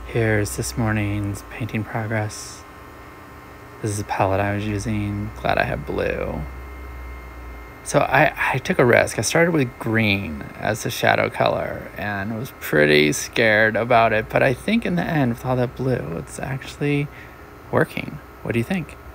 Here's this morning's painting progress. This is the palette I was using. Glad I have blue. So I took a risk. I started with green as the shadow color and was pretty scared about it. But I think in the end, with all that blue, it's actually working. What do you think?